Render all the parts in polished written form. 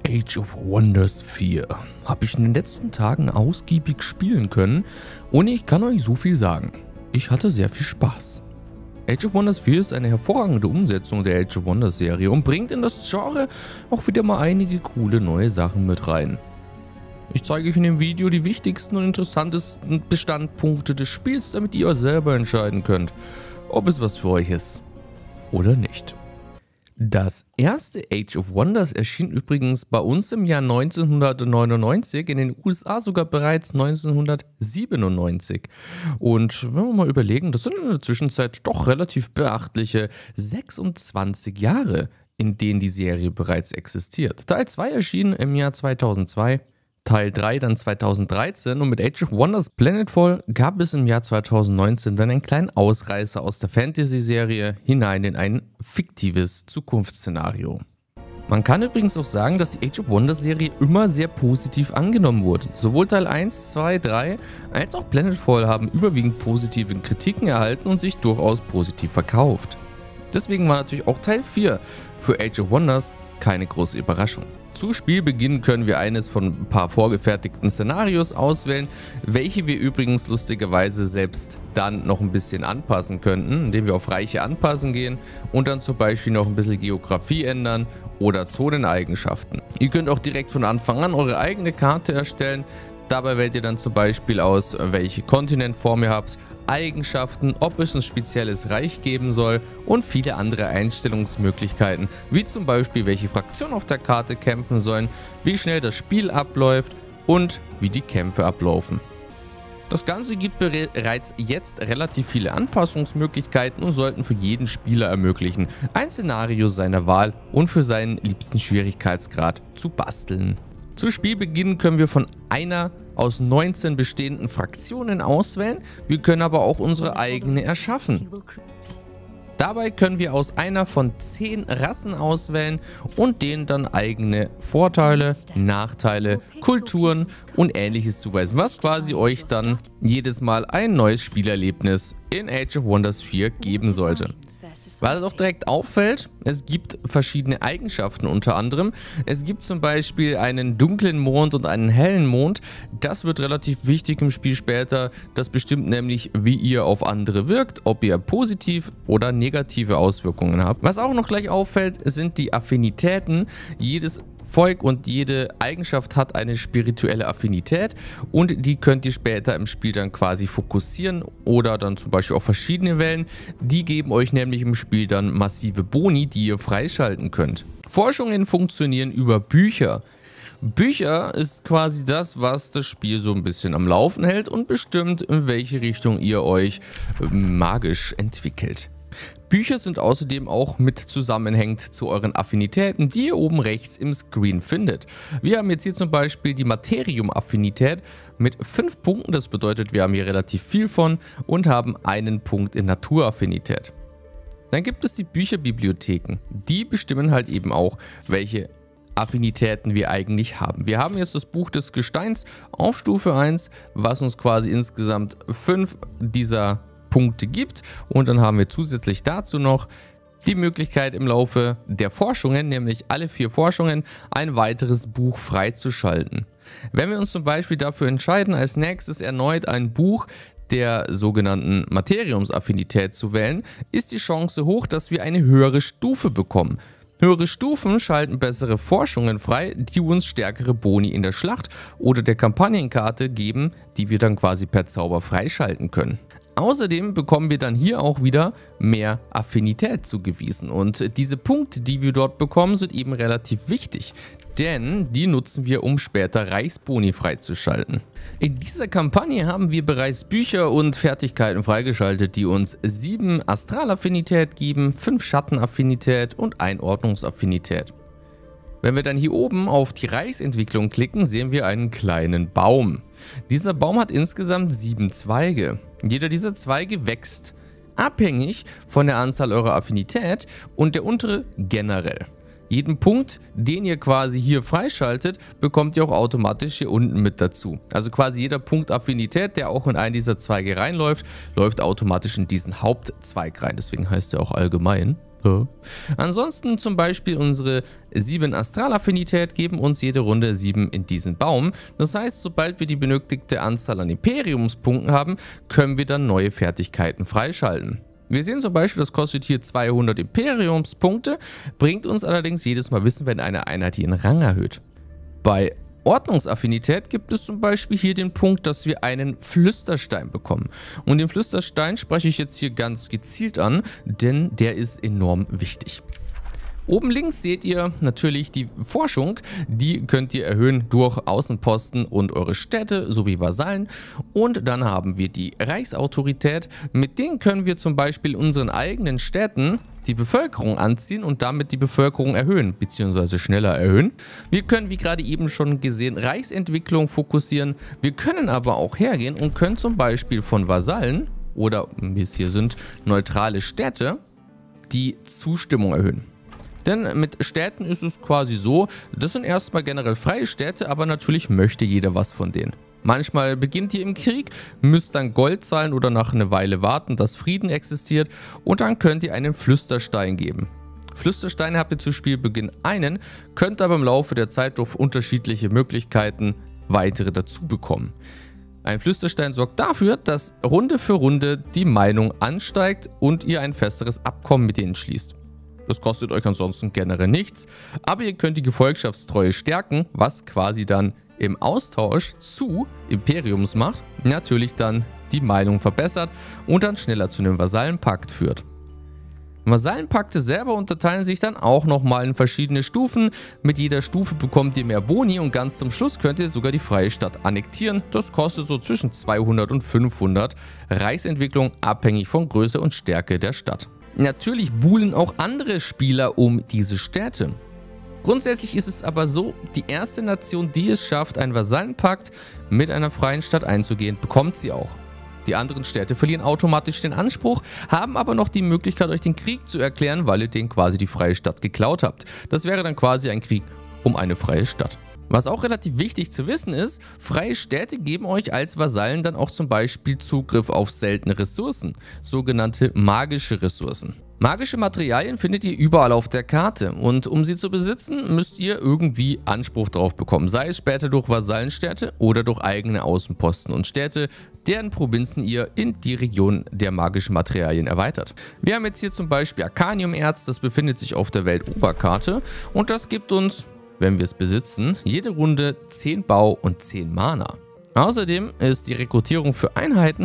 Age of Wonders 4 habe ich in den letzten Tagen ausgiebig spielen können und ich kann euch so viel sagen. Ich hatte sehr viel Spaß. Age of Wonders 4 ist eine hervorragende Umsetzung der Age of Wonders Serie und bringt in das Genre auch wieder mal einige coole neue Sachen mit rein. Ich zeige euch in dem Video die wichtigsten und interessantesten Bestandpunkte des Spiels, damit ihr selber entscheiden könnt, ob es was für euch ist oder nicht. Das erste Age of Wonders erschien übrigens bei uns im Jahr 1999, in den USA sogar bereits 1997. Und wenn wir mal überlegen, das sind in der Zwischenzeit doch relativ beachtliche 26 Jahre, in denen die Serie bereits existiert. Teil 2 erschien im Jahr 2002. Teil 3 dann 2013 und mit Age of Wonders Planetfall gab es im Jahr 2019 dann einen kleinen Ausreißer aus der Fantasy-Serie hinein in ein fiktives Zukunftsszenario. Man kann übrigens auch sagen, dass die Age of Wonders Serie immer sehr positiv angenommen wurde. Sowohl Teil 1, 2, 3 als auch Planetfall haben überwiegend positive Kritiken erhalten und sich durchaus positiv verkauft. Deswegen war natürlich auch Teil 4 für Age of Wonders keine große Überraschung. Zu Spielbeginn können wir eines von ein paar vorgefertigten Szenarios auswählen, welche wir übrigens lustigerweise selbst dann noch ein bisschen anpassen könnten, indem wir auf Reiche anpassen gehen und dann zum Beispiel noch ein bisschen Geografie ändern oder Zoneneigenschaften. Ihr könnt auch direkt von Anfang an eure eigene Karte erstellen. Dabei wählt ihr dann zum Beispiel aus, welche Kontinentform ihr habt, Eigenschaften, ob es ein spezielles Reich geben soll und viele andere Einstellungsmöglichkeiten, wie zum Beispiel welche Fraktionen auf der Karte kämpfen sollen, wie schnell das Spiel abläuft und wie die Kämpfe ablaufen. Das Ganze gibt bereits jetzt relativ viele Anpassungsmöglichkeiten und sollten für jeden Spieler ermöglichen, ein Szenario seiner Wahl und für seinen liebsten Schwierigkeitsgrad zu basteln. Zu Spielbeginn können wir von einer aus 19 bestehenden Fraktionen auswählen, wir können aber auch unsere eigene erschaffen. Dabei können wir aus einer von 10 Rassen auswählen und denen dann eigene Vorteile, Nachteile, Kulturen und Ähnliches zuweisen, was quasi euch dann jedes Mal ein neues Spielerlebnis in Age of Wonders 4 geben sollte. Was auch direkt auffällt, es gibt verschiedene Eigenschaften unter anderem. Es gibt zum Beispiel einen dunklen Mond und einen hellen Mond. Das wird relativ wichtig im Spiel später. Das bestimmt nämlich, wie ihr auf andere wirkt, ob ihr positiv oder negative Auswirkungen habt. Was auch noch gleich auffällt, sind die Affinitäten. Jedes Volk und jede Eigenschaft hat eine spirituelle Affinität und die könnt ihr später im Spiel dann quasi fokussieren oder dann zum Beispiel auch verschiedene wählen. Die geben euch nämlich im Spiel dann massive Boni, die ihr freischalten könnt. Forschungen funktionieren über Bücher. Bücher ist quasi das, was das Spiel so ein bisschen am Laufen hält und bestimmt, in welche Richtung ihr euch magisch entwickelt. Bücher sind außerdem auch mit zusammenhängend zu euren Affinitäten, die ihr oben rechts im Screen findet. Wir haben jetzt hier zum Beispiel die Materium-Affinität mit 5 Punkten, das bedeutet, wir haben hier relativ viel von und haben einen Punkt in Naturaffinität. Dann gibt es die Bücherbibliotheken, die bestimmen halt eben auch, welche Affinitäten wir eigentlich haben. Wir haben jetzt das Buch des Gesteins auf Stufe 1, was uns quasi insgesamt 5 dieser Punkte gibt und dann haben wir zusätzlich dazu noch die Möglichkeit im Laufe der Forschungen, nämlich alle 4 Forschungen, ein weiteres Buch freizuschalten. Wenn wir uns zum Beispiel dafür entscheiden, als nächstes erneut ein Buch der sogenannten Materiumsaffinität zu wählen, ist die Chance hoch, dass wir eine höhere Stufe bekommen. Höhere Stufen schalten bessere Forschungen frei, die uns stärkere Boni in der Schlacht oder der Kampagnenkarte geben, die wir dann quasi per Zauber freischalten können. Außerdem bekommen wir dann hier auch wieder mehr Affinität zugewiesen und diese Punkte, die wir dort bekommen, sind eben relativ wichtig, denn die nutzen wir, um später Reichsboni freizuschalten. In dieser Kampagne haben wir bereits Bücher und Fertigkeiten freigeschaltet, die uns 7 Astralaffinität geben, 5 Schattenaffinität und Einordnungsaffinität. Wenn wir dann hier oben auf die Reichsentwicklung klicken, sehen wir einen kleinen Baum. Dieser Baum hat insgesamt 7 Zweige. Jeder dieser Zweige wächst abhängig von der Anzahl eurer Affinität und der untere generell. Jeden Punkt, den ihr quasi hier freischaltet, bekommt ihr auch automatisch hier unten mit dazu. Also quasi jeder Punkt Affinität, der auch in einen dieser Zweige reinläuft, läuft automatisch in diesen Hauptzweig rein. Deswegen heißt er auch allgemein Ansonsten zum Beispiel unsere 7 Astralaffinität geben uns jede Runde 7 in diesen Baum. Das heißt, sobald wir die benötigte Anzahl an Imperiumspunkten haben, können wir dann neue Fertigkeiten freischalten. Wir sehen zum Beispiel, das kostet hier 200 Imperiumspunkte, bringt uns allerdings jedes Mal Wissen, wenn eine Einheit ihren Rang erhöht. Bei Ordnungsaffinität gibt es zum Beispiel hier den Punkt, dass wir einen Flüsterstein bekommen. Und den Flüsterstein spreche ich jetzt hier ganz gezielt an, denn der ist enorm wichtig. Oben links seht ihr natürlich die Forschung, die könnt ihr erhöhen durch Außenposten und eure Städte sowie Vasallen. Und dann haben wir die Reichsautorität, mit denen können wir zum Beispiel in unseren eigenen Städten die Bevölkerung anziehen und damit die Bevölkerung erhöhen, beziehungsweise schneller erhöhen. Wir können, wie gerade eben schon gesehen, Reichsentwicklung fokussieren. Wir können aber auch hergehen und können zum Beispiel von Vasallen oder, wie es hier sind, neutrale Städte, die Zustimmung erhöhen. Denn mit Städten ist es quasi so, das sind erstmal generell freie Städte, aber natürlich möchte jeder was von denen. Manchmal beginnt ihr im Krieg, müsst dann Gold zahlen oder nach einer Weile warten, dass Frieden existiert und dann könnt ihr einen Flüsterstein geben. Flüstersteine habt ihr zu Spielbeginn einen, könnt aber im Laufe der Zeit durch unterschiedliche Möglichkeiten weitere dazu bekommen. Ein Flüsterstein sorgt dafür, dass Runde für Runde die Meinung ansteigt und ihr ein festeres Abkommen mit denen schließt. Das kostet euch ansonsten generell nichts, aber ihr könnt die Gefolgschaftstreue stärken, was quasi dann im Austausch zu Imperiumsmacht natürlich dann die Meinung verbessert und dann schneller zu einem Vasallenpakt führt. Vasallenpakte selber unterteilen sich dann auch nochmal in verschiedene Stufen. Mit jeder Stufe bekommt ihr mehr Boni und ganz zum Schluss könnt ihr sogar die freie Stadt annektieren. Das kostet so zwischen 200 und 500 Reichsentwicklung, abhängig von Größe und Stärke der Stadt. Natürlich buhlen auch andere Spieler um diese Städte. Grundsätzlich ist es aber so, die erste Nation, die es schafft, einen Vasallenpakt mit einer freien Stadt einzugehen, bekommt sie auch. Die anderen Städte verlieren automatisch den Anspruch, haben aber noch die Möglichkeit, euch den Krieg zu erklären, weil ihr denen quasi die freie Stadt geklaut habt. Das wäre dann quasi ein Krieg um eine freie Stadt. Was auch relativ wichtig zu wissen ist, freie Städte geben euch als Vasallen dann auch zum Beispiel Zugriff auf seltene Ressourcen, sogenannte magische Ressourcen. Magische Materialien findet ihr überall auf der Karte und um sie zu besitzen, müsst ihr irgendwie Anspruch drauf bekommen, sei es später durch Vasallenstädte oder durch eigene Außenposten und Städte, deren Provinzen ihr in die Region der magischen Materialien erweitert. Wir haben jetzt hier zum Beispiel Arcanium-Erz, das befindet sich auf der Weltoberkarte und das gibt uns, wenn wir es besitzen, jede Runde 10 Bau und 10 Mana. Außerdem ist die Rekrutierung für Einheiten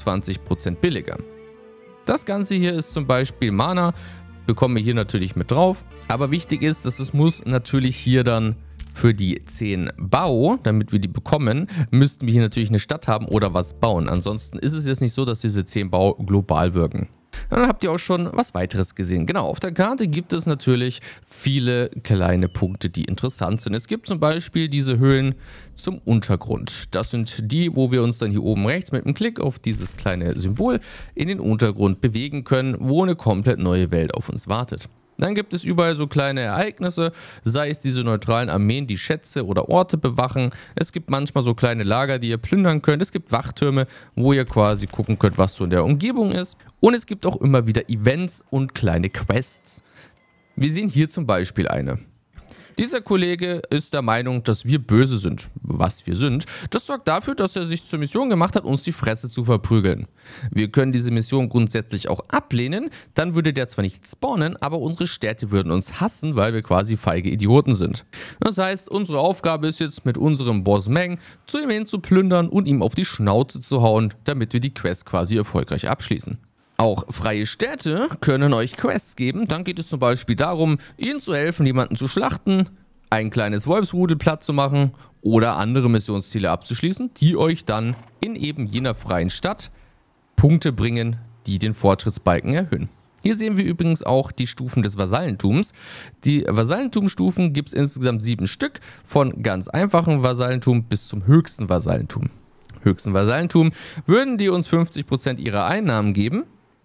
25% billiger. Das Ganze hier ist zum Beispiel Mana, bekommen wir hier natürlich mit drauf. Aber wichtig ist, dass es muss natürlich hier dann für die 10 Bau, damit wir die bekommen, müssten wir hier natürlich eine Stadt haben oder was bauen. Ansonsten ist es jetzt nicht so, dass diese 10 Bau global wirken. Dann habt ihr auch schon was weiteres gesehen. Genau, auf der Karte gibt es natürlich viele kleine Punkte, die interessant sind. Es gibt zum Beispiel diese Höhlen zum Untergrund. Das sind die, wo wir uns dann hier oben rechts mit einem Klick auf dieses kleine Symbol in den Untergrund bewegen können, wo eine komplett neue Welt auf uns wartet. Dann gibt es überall so kleine Ereignisse, sei es diese neutralen Armeen, die Schätze oder Orte bewachen. Es gibt manchmal so kleine Lager, die ihr plündern könnt. Es gibt Wachtürme, wo ihr quasi gucken könnt, was so in der Umgebung ist. Und es gibt auch immer wieder Events und kleine Quests. Wir sehen hier zum Beispiel eine. Dieser Kollege ist der Meinung, dass wir böse sind. Was wir sind. Das sorgt dafür, dass er sich zur Mission gemacht hat, uns die Fresse zu verprügeln. Wir können diese Mission grundsätzlich auch ablehnen, dann würde der zwar nicht spawnen, aber unsere Städte würden uns hassen, weil wir quasi feige Idioten sind. Das heißt, unsere Aufgabe ist jetzt mit unserem Boss Meng zu ihm hin zu plündern und ihm auf die Schnauze zu hauen, damit wir die Quest quasi erfolgreich abschließen. Auch freie Städte können euch Quests geben. Dann geht es zum Beispiel darum, ihnen zu helfen, jemanden zu schlachten, ein kleines Wolfsrudel platt zu machen oder andere Missionsziele abzuschließen, die euch dann in eben jener freien Stadt Punkte bringen, die den Fortschrittsbalken erhöhen. Hier sehen wir übrigens auch die Stufen des Vasallentums. Die Vasallentumstufen gibt es insgesamt 7 Stück, von ganz einfachem Vasallentum bis zum höchsten Vasallentum. Höchsten Vasallentum würden die uns 50% ihrer Einnahmen geben,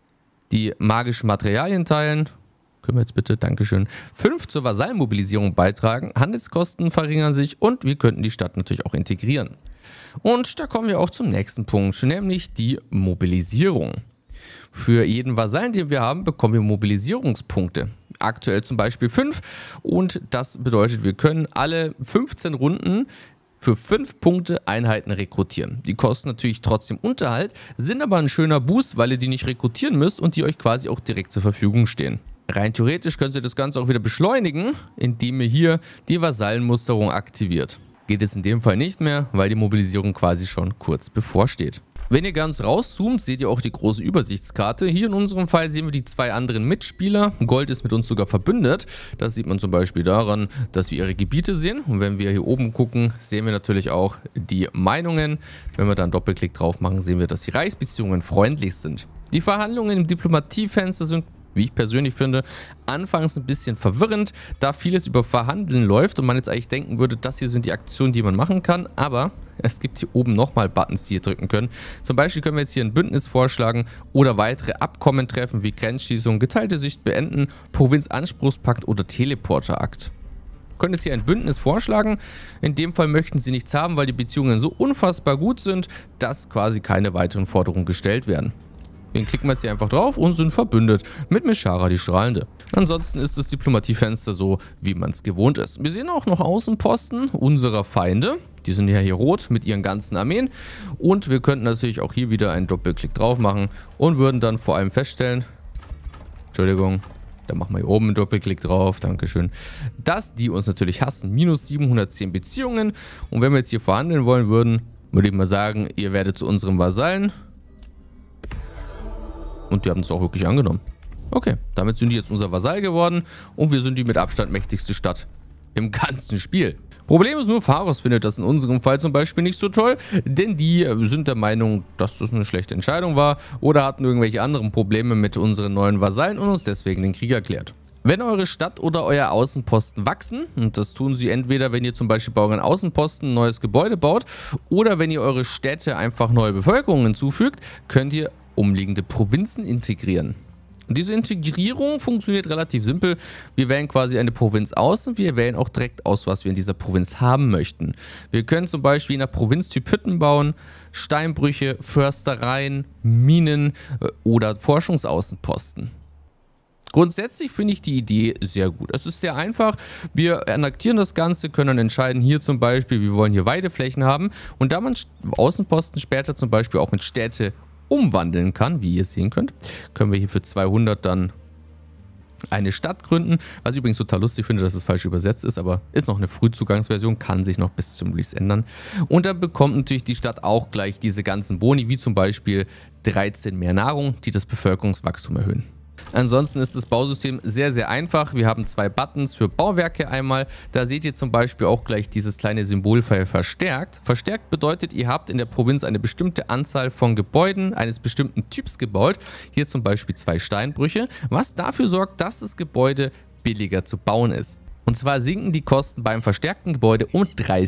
die magischen Materialien teilen, können wir jetzt bitte, Dankeschön, 5 zur Vasallenmobilisierung beitragen, Handelskosten verringern sich und wir könnten die Stadt natürlich auch integrieren. Und da kommen wir auch zum nächsten Punkt, nämlich die Mobilisierung. Für jeden Vasallen, den wir haben, bekommen wir Mobilisierungspunkte. Aktuell zum Beispiel 5 und das bedeutet, wir können alle 15 Runden für 5 Punkte Einheiten rekrutieren. Die kosten natürlich trotzdem Unterhalt, sind aber ein schöner Boost, weil ihr die nicht rekrutieren müsst und die euch quasi auch direkt zur Verfügung stehen. Rein theoretisch könnt ihr das Ganze auch wieder beschleunigen, indem ihr hier die Vasallenmusterung aktiviert. Geht es in dem Fall nicht mehr, weil die Mobilisierung quasi schon kurz bevorsteht. Wenn ihr ganz rauszoomt, seht ihr auch die große Übersichtskarte. Hier in unserem Fall sehen wir die 2 anderen Mitspieler. Gold ist mit uns sogar verbündet. Das sieht man zum Beispiel daran, dass wir ihre Gebiete sehen. Und wenn wir hier oben gucken, sehen wir natürlich auch die Meinungen. Wenn wir dann einen Doppelklick drauf machen, sehen wir, dass die Reichsbeziehungen freundlich sind. Die Verhandlungen im Diplomatiefenster sind, wie ich persönlich finde, anfangs ein bisschen verwirrend, da vieles über Verhandeln läuft und man jetzt eigentlich denken würde, das hier sind die Aktionen, die man machen kann, aber es gibt hier oben nochmal Buttons, die ihr drücken können. Zum Beispiel können wir jetzt hier ein Bündnis vorschlagen oder weitere Abkommen treffen, wie Grenzschließung, geteilte Sicht beenden, Provinzanspruchspakt oder Teleporterakt. Wir können jetzt hier ein Bündnis vorschlagen. In dem Fall möchten sie nichts haben, weil die Beziehungen so unfassbar gut sind, dass quasi keine weiteren Forderungen gestellt werden. Den klicken wir jetzt hier einfach drauf und sind verbündet mit Meshara die Strahlende. Ansonsten ist das Diplomatiefenster so, wie man es gewohnt ist. Wir sehen auch noch Außenposten unserer Feinde. Die sind ja hier rot mit ihren ganzen Armeen. Und wir könnten natürlich auch hier wieder einen Doppelklick drauf machen und würden dann vor allem feststellen, Entschuldigung, da machen wir hier oben einen Doppelklick drauf, Dankeschön, dass die uns natürlich hassen. Minus 710 Beziehungen. Und wenn wir jetzt hier verhandeln wollen würden, würde ich mal sagen, ihr werdet zu unserem Vasallen. Und die haben es auch wirklich angenommen. Okay, damit sind die jetzt unser Vasall geworden und wir sind die mit Abstand mächtigste Stadt im ganzen Spiel. Problem ist nur, Pharos findet das in unserem Fall zum Beispiel nicht so toll, denn die sind der Meinung, dass das eine schlechte Entscheidung war oder hatten irgendwelche anderen Probleme mit unseren neuen Vasallen und uns deswegen den Krieg erklärt. Wenn eure Stadt oder euer Außenposten wachsen, und das tun sie entweder, wenn ihr zum Beispiel bei euren Außenposten ein neues Gebäude baut oder wenn ihr eure Städte einfach neue Bevölkerung hinzufügt, könnt ihr umliegende Provinzen integrieren. Und diese Integrierung funktioniert relativ simpel. Wir wählen quasi eine Provinz aus und wir wählen auch direkt aus, was wir in dieser Provinz haben möchten. Wir können zum Beispiel in der Provinztyp Hütten bauen, Steinbrüche, Förstereien, Minen oder Forschungsaußenposten. Grundsätzlich finde ich die Idee sehr gut. Es ist sehr einfach. Wir annektieren das Ganze, können dann entscheiden, hier zum Beispiel, wir wollen hier Weideflächen haben. Und da man Außenposten später zum Beispiel auch in Städte umwandeln kann, wie ihr sehen könnt, können wir hier für 200 dann eine Stadt gründen, was ich übrigens total lustig finde, dass es falsch übersetzt ist, aber ist noch eine Frühzugangsversion, kann sich noch bis zum Release ändern. Und dann bekommt natürlich die Stadt auch gleich diese ganzen Boni, wie zum Beispiel 13 mehr Nahrung, die das Bevölkerungswachstum erhöhen. Ansonsten ist das Bausystem sehr, sehr einfach. Wir haben 2 Buttons für Bauwerke einmal. Da seht ihr zum Beispiel auch gleich dieses kleine Symbolpfeil verstärkt. Verstärkt bedeutet, ihr habt in der Provinz eine bestimmte Anzahl von Gebäuden eines bestimmten Typs gebaut. Hier zum Beispiel 2 Steinbrüche, was dafür sorgt, dass das Gebäude billiger zu bauen ist. Und zwar sinken die Kosten beim verstärkten Gebäude um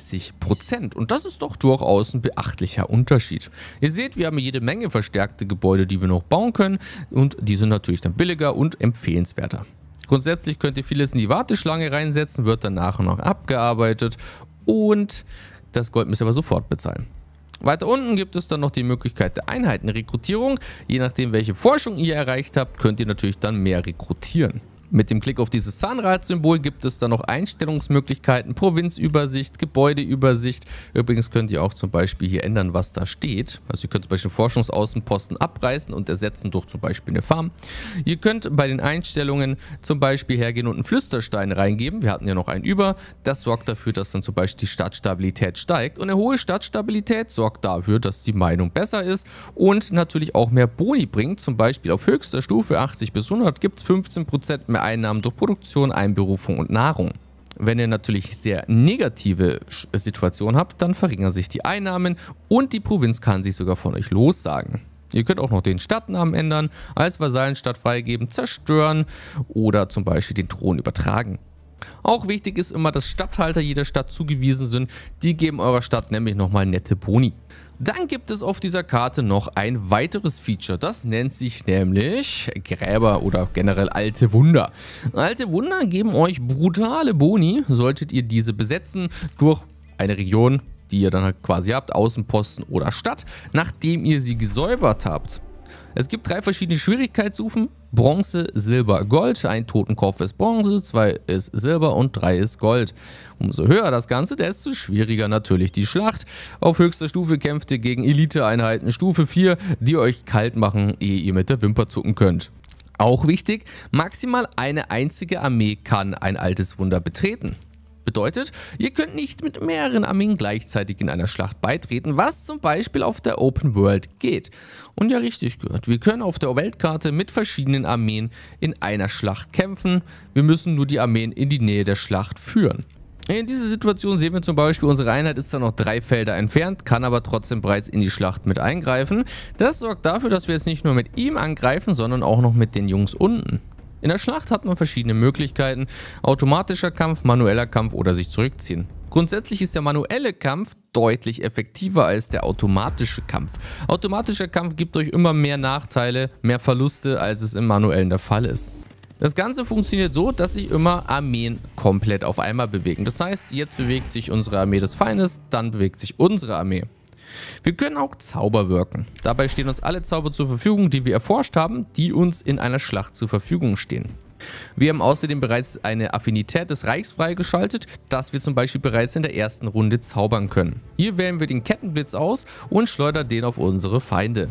30%. Und das ist doch durchaus ein beachtlicher Unterschied. Ihr seht, wir haben jede Menge verstärkte Gebäude, die wir noch bauen können. Und die sind natürlich dann billiger und empfehlenswerter. Grundsätzlich könnt ihr vieles in die Warteschlange reinsetzen, wird dann nach und nach abgearbeitet. Und das Gold müsst ihr aber sofort bezahlen. Weiter unten gibt es dann noch die Möglichkeit der Einheitenrekrutierung. Je nachdem, welche Forschung ihr erreicht habt, könnt ihr natürlich dann mehr rekrutieren. Mit dem Klick auf dieses Zahnrad-Symbol gibt es dann noch Einstellungsmöglichkeiten, Provinzübersicht, Gebäudeübersicht. Übrigens könnt ihr auch zum Beispiel hier ändern, was da steht. Also ihr könnt zum Beispiel Forschungsaußenposten abreißen und ersetzen durch zum Beispiel eine Farm. Ihr könnt bei den Einstellungen zum Beispiel hergehen und einen Flüsterstein reingeben. Wir hatten ja noch einen über. Das sorgt dafür, dass dann zum Beispiel die Stadtstabilität steigt. Und eine hohe Stadtstabilität sorgt dafür, dass die Meinung besser ist und natürlich auch mehr Boni bringt. Zum Beispiel auf höchster Stufe 80 bis 100 gibt es 15% mehr Einnahmen durch Produktion, Einberufung und Nahrung. Wenn ihr natürlich sehr negative Situationen habt, dann verringern sich die Einnahmen und die Provinz kann sich sogar von euch lossagen. Ihr könnt auch noch den Stadtnamen ändern, als Vasallenstadt freigeben, zerstören oder zum Beispiel den Thron übertragen. Auch wichtig ist immer, dass Statthalter jeder Stadt zugewiesen sind. Die geben eurer Stadt nämlich nochmal nette Boni. Dann gibt es auf dieser Karte noch ein weiteres Feature. Das nennt sich nämlich Gräber oder generell alte Wunder. Alte Wunder geben euch brutale Boni, solltet ihr diese besetzen durch eine Region, die ihr dann halt quasi habt, Außenposten oder Stadt, nachdem ihr sie gesäubert habt. Es gibt 3 verschiedene Schwierigkeitsstufen: Bronze, Silber, Gold. Ein Totenkopf ist Bronze, 2 ist Silber und 3 ist Gold. Umso höher das Ganze, desto schwieriger natürlich die Schlacht. Auf höchster Stufe kämpft ihr gegen Elite-Einheiten Stufe 4, die euch kalt machen, ehe ihr mit der Wimper zucken könnt. Auch wichtig, maximal eine einzige Armee kann ein altes Wunder betreten. Bedeutet, ihr könnt nicht mit mehreren Armeen gleichzeitig in einer Schlacht beitreten, was zum Beispiel auf der Open World geht. Und ja, richtig gehört, wir können auf der Weltkarte mit verschiedenen Armeen in einer Schlacht kämpfen. Wir müssen nur die Armeen in die Nähe der Schlacht führen. In dieser Situation sehen wir zum Beispiel, unsere Einheit ist zwar noch 3 Felder entfernt, kann aber trotzdem bereits in die Schlacht mit eingreifen. Das sorgt dafür, dass wir jetzt nicht nur mit ihm angreifen, sondern auch noch mit den Jungs unten. In der Schlacht hat man verschiedene Möglichkeiten: automatischer Kampf, manueller Kampf oder sich zurückziehen. Grundsätzlich ist der manuelle Kampf deutlich effektiver als der automatische Kampf. Automatischer Kampf gibt euch immer mehr Nachteile, mehr Verluste, als es im manuellen der Fall ist. Das Ganze funktioniert so, dass sich immer Armeen komplett auf einmal bewegen. Das heißt, jetzt bewegt sich unsere Armee des Feindes, dann bewegt sich unsere Armee. Wir können auch Zauber wirken. Dabei stehen uns alle Zauber zur Verfügung, die wir erforscht haben, die uns in einer Schlacht zur Verfügung stehen. Wir haben außerdem bereits eine Affinität des Reichs freigeschaltet, dass wir zum Beispiel bereits in der ersten Runde zaubern können. Hier wählen wir den Kettenblitz aus und schleudern den auf unsere Feinde.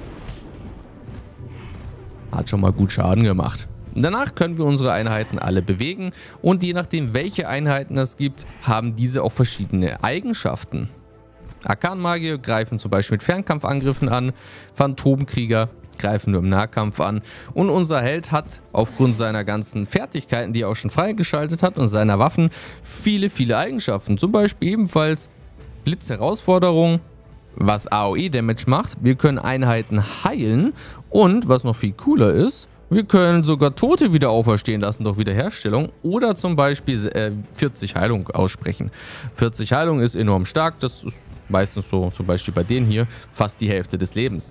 Hat schon mal gut Schaden gemacht. Danach können wir unsere Einheiten alle bewegen und je nachdem, welche Einheiten es gibt, haben diese auch verschiedene Eigenschaften. Arkanmagier greifen zum Beispiel mit Fernkampfangriffen an, Phantomkrieger greifen nur im Nahkampf an und unser Held hat aufgrund seiner ganzen Fertigkeiten, die er auch schon freigeschaltet hat, und seiner Waffen viele Eigenschaften. Zum Beispiel ebenfalls Blitzherausforderung, was AOE-Damage macht. Wir können Einheiten heilen und, was noch viel cooler ist, wir können sogar Tote wieder auferstehen lassen durch Wiederherstellung oder zum Beispiel 40 Heilung aussprechen. 40 Heilung ist enorm stark, das ist meistens so, zum Beispiel bei denen hier, fast die Hälfte des Lebens.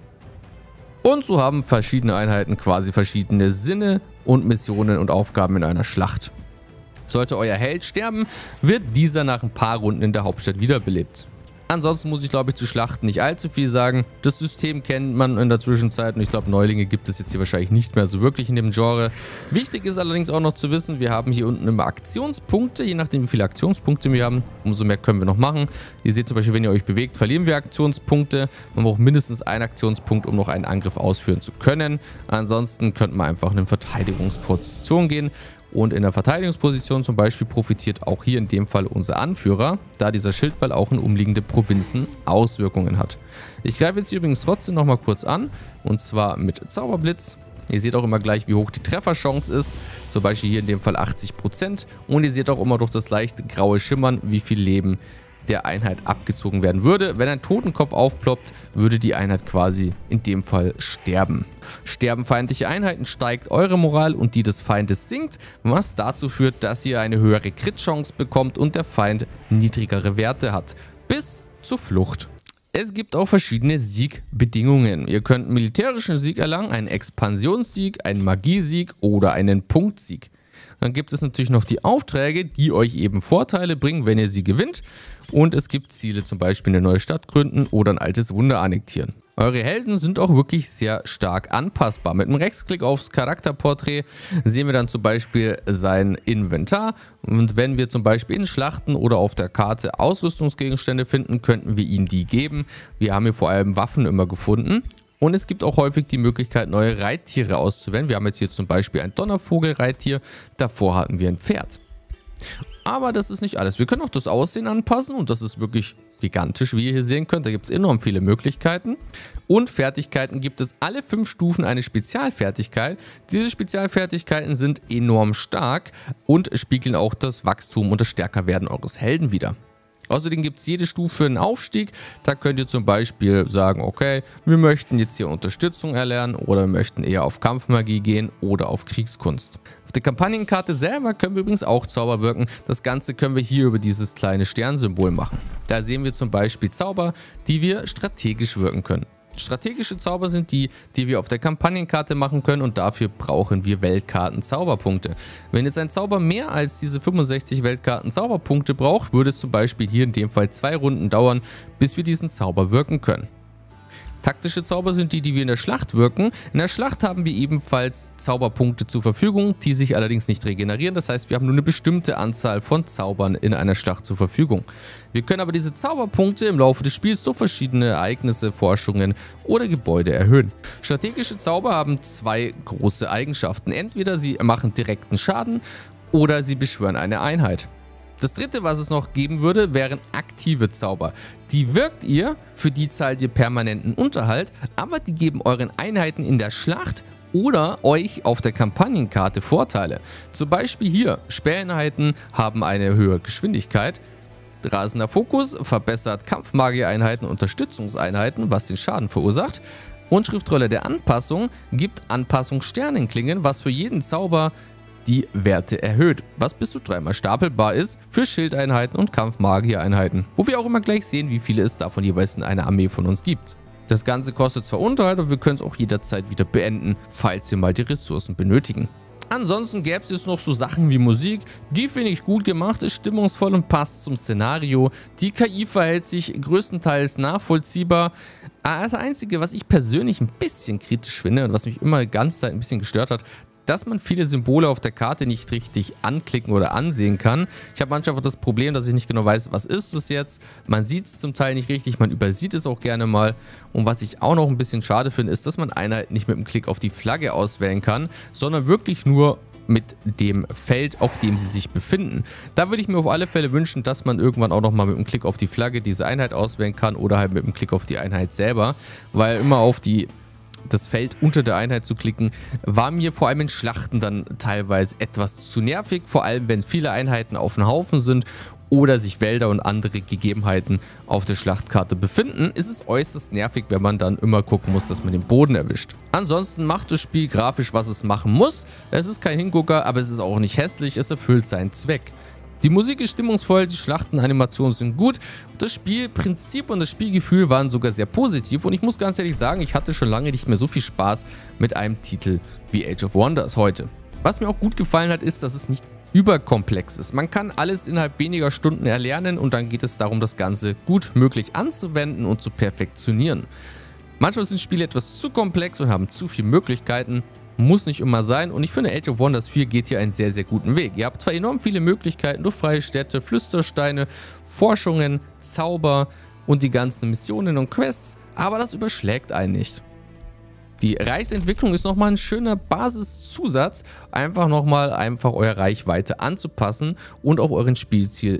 Und so haben verschiedene Einheiten quasi verschiedene Sinne und Missionen und Aufgaben in einer Schlacht. Sollte euer Held sterben, wird dieser nach ein paar Runden in der Hauptstadt wiederbelebt. Ansonsten muss ich, glaube ich, zu Schlachten nicht allzu viel sagen. Das System kennt man in der Zwischenzeit und ich glaube, Neulinge gibt es jetzt hier wahrscheinlich nicht mehr so wirklich in dem Genre. Wichtig ist allerdings auch noch zu wissen, wir haben hier unten immer Aktionspunkte. Je nachdem, wie viele Aktionspunkte wir haben, umso mehr können wir noch machen. Ihr seht zum Beispiel, wenn ihr euch bewegt, verlieren wir Aktionspunkte. Man braucht mindestens einen Aktionspunkt, um noch einen Angriff ausführen zu können. Ansonsten könnte man einfach in eine Verteidigungsposition gehen. Und in der Verteidigungsposition zum Beispiel profitiert auch hier in dem Fall unser Anführer, da dieser Schildwall auch in umliegende Provinzen Auswirkungen hat. Ich greife jetzt hier übrigens trotzdem nochmal kurz an, und zwar mit Zauberblitz. Ihr seht auch immer gleich, wie hoch die Trefferchance ist, zum Beispiel hier in dem Fall 80%. Und ihr seht auch immer durch das leichte graue Schimmern, wie viel Leben der Einheit abgezogen werden würde. Wenn ein Totenkopf aufploppt, würde die Einheit quasi in dem Fall sterben. Sterben feindliche Einheiten, steigt eure Moral und die des Feindes sinkt, was dazu führt, dass ihr eine höhere Crit-Chance bekommt und der Feind niedrigere Werte hat. Bis zur Flucht. Es gibt auch verschiedene Siegbedingungen. Ihr könnt einen militärischen Sieg erlangen, einen Expansionssieg, einen Magiesieg oder einen Punktsieg. Dann gibt es natürlich noch die Aufträge, die euch eben Vorteile bringen, wenn ihr sie gewinnt. Und es gibt Ziele, zum Beispiel eine neue Stadt gründen oder ein altes Wunder annektieren. Eure Helden sind auch wirklich sehr stark anpassbar. Mit einem Rechtsklick aufs Charakterporträt sehen wir dann zum Beispiel sein Inventar. Und wenn wir zum Beispiel in Schlachten oder auf der Karte Ausrüstungsgegenstände finden, könnten wir ihnen die geben. Wir haben hier vor allem Waffen immer gefunden. Und es gibt auch häufig die Möglichkeit, neue Reittiere auszuwählen. Wir haben jetzt hier zum Beispiel ein Donnervogel-Reittier, davor hatten wir ein Pferd. Aber das ist nicht alles. Wir können auch das Aussehen anpassen und das ist wirklich gigantisch, wie ihr hier sehen könnt. Da gibt es enorm viele Möglichkeiten. Und Fertigkeiten gibt es alle 5 Stufen eine Spezialfertigkeit. Diese Spezialfertigkeiten sind enorm stark und spiegeln auch das Wachstum und das Stärkerwerden eures Helden wider. Außerdem gibt es jede Stufe einen Aufstieg. Da könnt ihr zum Beispiel sagen, okay, wir möchten jetzt hier Unterstützung erlernen oder wir möchten eher auf Kampfmagie gehen oder auf Kriegskunst. Auf der Kampagnenkarte selber können wir übrigens auch Zauber wirken. Das Ganze können wir hier über dieses kleine Sternsymbol machen. Da sehen wir zum Beispiel Zauber, die wir strategisch wirken können. Strategische Zauber sind die, die wir auf der Kampagnenkarte machen können und dafür brauchen wir Weltkarten-Zauberpunkte. Wenn jetzt ein Zauber mehr als diese 65 Weltkarten-Zauberpunkte braucht, würde es zum Beispiel hier in dem Fall 2 Runden dauern, bis wir diesen Zauber wirken können. Taktische Zauber sind die, die wir in der Schlacht wirken. In der Schlacht haben wir ebenfalls Zauberpunkte zur Verfügung, die sich allerdings nicht regenerieren. Das heißt, wir haben nur eine bestimmte Anzahl von Zaubern in einer Schlacht zur Verfügung. Wir können aber diese Zauberpunkte im Laufe des Spiels durch verschiedene Ereignisse, Forschungen oder Gebäude erhöhen. Strategische Zauber haben zwei große Eigenschaften. Entweder sie machen direkten Schaden oder sie beschwören eine Einheit. Das dritte, was es noch geben würde, wären aktive Zauber. Die wirkt ihr, für die zahlt ihr permanenten Unterhalt, aber die geben euren Einheiten in der Schlacht oder euch auf der Kampagnenkarte Vorteile. Zum Beispiel hier, Sperreinheiten haben eine höhere Geschwindigkeit, rasender Fokus verbessert Kampfmagier-Einheiten, Unterstützungseinheiten, was den Schaden verursacht, und Schriftrolle der Anpassung gibt Anpassung Sternenklingen, was für jeden Zauber die Werte erhöht, was bis zu 3-mal stapelbar ist für Schildeinheiten und Kampfmagier-Einheiten, wo wir auch immer gleich sehen, wie viele es davon jeweils in einer Armee von uns gibt. Das Ganze kostet zwar Unterhalt, aber wir können es auch jederzeit wieder beenden, falls wir mal die Ressourcen benötigen. Ansonsten gäbe es jetzt noch so Sachen wie Musik, die finde ich gut gemacht, ist stimmungsvoll und passt zum Szenario. Die KI verhält sich größtenteils nachvollziehbar. Das Einzige, was ich persönlich ein bisschen kritisch finde und was mich immer die ganze Zeit ein bisschen gestört hat, dass man viele Symbole auf der Karte nicht richtig anklicken oder ansehen kann. Ich habe manchmal das Problem, dass ich nicht genau weiß, was ist es jetzt. Man sieht es zum Teil nicht richtig, man übersieht es auch gerne mal. Und was ich auch noch ein bisschen schade finde, ist, dass man Einheiten nicht mit dem Klick auf die Flagge auswählen kann, sondern wirklich nur mit dem Feld, auf dem sie sich befinden. Da würde ich mir auf alle Fälle wünschen, dass man irgendwann auch nochmal mit dem Klick auf die Flagge diese Einheit auswählen kann oder halt mit dem Klick auf die Einheit selber, weil immer auf das Feld unter der Einheit zu klicken, war mir vor allem in Schlachten dann teilweise etwas zu nervig, vor allem wenn viele Einheiten auf einem Haufen sind oder sich Wälder und andere Gegebenheiten auf der Schlachtkarte befinden, ist es äußerst nervig, wenn man dann immer gucken muss, dass man den Boden erwischt. Ansonsten macht das Spiel grafisch, was es machen muss. Es ist kein Hingucker, aber es ist auch nicht hässlich, es erfüllt seinen Zweck. Die Musik ist stimmungsvoll, die Schlachtenanimationen sind gut, das Spielprinzip und das Spielgefühl waren sogar sehr positiv und ich muss ganz ehrlich sagen, ich hatte schon lange nicht mehr so viel Spaß mit einem Titel wie Age of Wonders heute. Was mir auch gut gefallen hat, ist, dass es nicht überkomplex ist. Man kann alles innerhalb weniger Stunden erlernen und dann geht es darum, das Ganze gut möglich anzuwenden und zu perfektionieren. Manchmal sind Spiele etwas zu komplex und haben zu viele Möglichkeiten. Muss nicht immer sein und ich finde Age of Wonders 4 geht hier einen sehr, sehr guten Weg. Ihr habt zwar enorm viele Möglichkeiten durch freie Städte, Flüstersteine, Forschungen, Zauber und die ganzen Missionen und Quests, aber das überschlägt einen nicht. Die Reichsentwicklung ist nochmal ein schöner Basiszusatz, einfach eure Reichweite anzupassen und auf euren Spielstil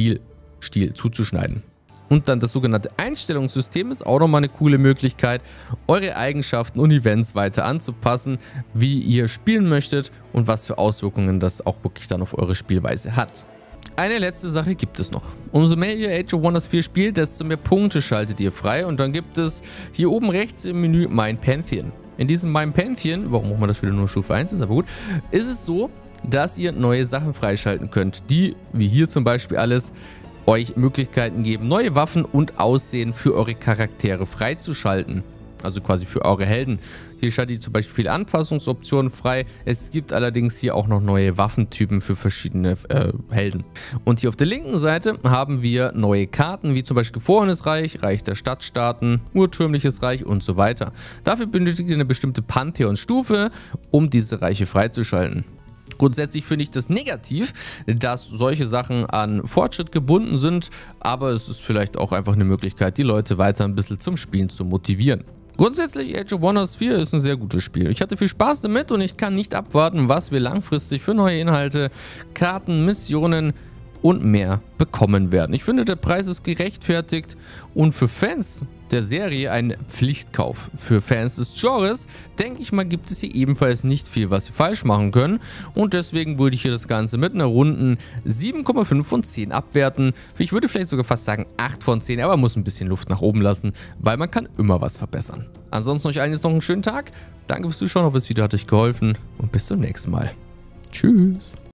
zuzuschneiden. Und dann das sogenannte Einstellungssystem ist auch nochmal eine coole Möglichkeit, eure Eigenschaften und Events weiter anzupassen, wie ihr spielen möchtet und was für Auswirkungen das auch wirklich dann auf eure Spielweise hat. Eine letzte Sache gibt es noch. Umso mehr ihr Age of Wonders 4 spielt, desto mehr Punkte schaltet ihr frei und dann gibt es hier oben rechts im Menü mein Pantheon. In diesem mein Pantheon, warum auch immer das wieder nur Stufe 1 ist, aber gut, ist es so, dass ihr neue Sachen freischalten könnt, die, wie hier zum Beispiel alles, euch Möglichkeiten geben, neue Waffen und Aussehen für eure Charaktere freizuschalten. Also quasi für eure Helden. Hier schaltet ihr zum Beispiel viele Anpassungsoptionen frei. Es gibt allerdings hier auch noch neue Waffentypen für verschiedene Helden. Und hier auf der linken Seite haben wir neue Karten, wie zum Beispiel Gefrorenes Reich, Reich der Stadtstaaten, Urtümliches Reich und so weiter. Dafür benötigt ihr eine bestimmte Pantheon-Stufe, um diese Reiche freizuschalten. Grundsätzlich finde ich das negativ, dass solche Sachen an Fortschritt gebunden sind, aber es ist vielleicht auch einfach eine Möglichkeit, die Leute weiter ein bisschen zum Spielen zu motivieren. Grundsätzlich Age of Wonders 4 ist ein sehr gutes Spiel. Ich hatte viel Spaß damit und ich kann nicht abwarten, was wir langfristig für neue Inhalte, Karten, Missionen und mehr bekommen werden. Ich finde, der Preis ist gerechtfertigt und für Fans der Serie ein Pflichtkauf. Für Fans des Genres, denke ich mal, gibt es hier ebenfalls nicht viel, was sie falsch machen können und deswegen würde ich hier das Ganze mit einer runden 7,5 von 10 abwerten. Ich würde vielleicht sogar fast sagen 8 von 10, aber muss ein bisschen Luft nach oben lassen, weil man kann immer was verbessern. Ansonsten euch allen jetzt noch einen schönen Tag. Danke fürs Zuschauen, hoffe das Video hat euch geholfen und bis zum nächsten Mal. Tschüss.